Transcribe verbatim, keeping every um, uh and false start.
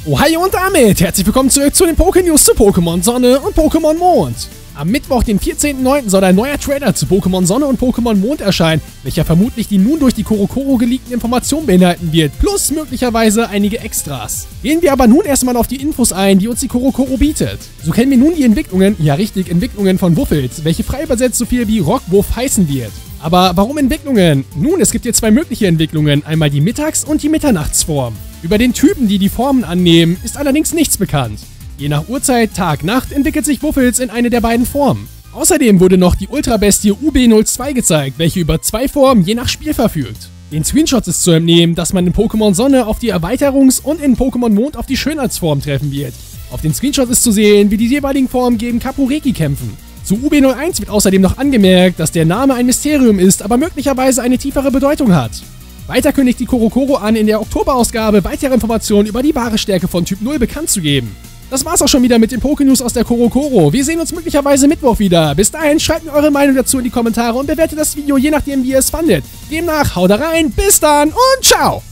Oh hi und damit herzlich willkommen zurück zu den Poké-News zu Pokémon Sonne und Pokémon Mond. Am Mittwoch, den vierzehnten neunten soll ein neuer Trailer zu Pokémon Sonne und Pokémon Mond erscheinen, welcher vermutlich die nun durch die Korokoro geleakten Informationen beinhalten wird, plus möglicherweise einige Extras. Gehen wir aber nun erstmal auf die Infos ein, die uns die Korokoro bietet. So kennen wir nun die Entwicklungen, ja richtig, Entwicklungen von Wuffels, welche frei übersetzt so viel wie Rockwuff heißen wird. Aber warum Entwicklungen? Nun, es gibt hier zwei mögliche Entwicklungen, einmal die Mittags- und die Mitternachtsform. Über den Typen, die die Formen annehmen, ist allerdings nichts bekannt. Je nach Uhrzeit, Tag, Nacht entwickelt sich Wuffels in eine der beiden Formen. Außerdem wurde noch die Ultrabestie U B null zwei gezeigt, welche über zwei Formen je nach Spiel verfügt. Den Screenshots ist zu entnehmen, dass man in Pokémon Sonne auf die Erweiterungs- und in Pokémon Mond auf die Schönheitsform treffen wird. Auf den Screenshots ist zu sehen, wie die jeweiligen Formen gegen Kapureki kämpfen. Zu U B null eins wird außerdem noch angemerkt, dass der Name ein Mysterium ist, aber möglicherweise eine tiefere Bedeutung hat. Weiter kündigt die Korokoro an, in der Oktoberausgabe weitere Informationen über die wahre Stärke von Typ null bekannt zu geben. Das war's auch schon wieder mit den Poké-News aus der Korokoro. Wir sehen uns möglicherweise Mittwoch wieder. Bis dahin schreibt mir eure Meinung dazu in die Kommentare und bewertet das Video je nachdem, wie ihr es fandet. Demnach haut rein, bis dann und ciao!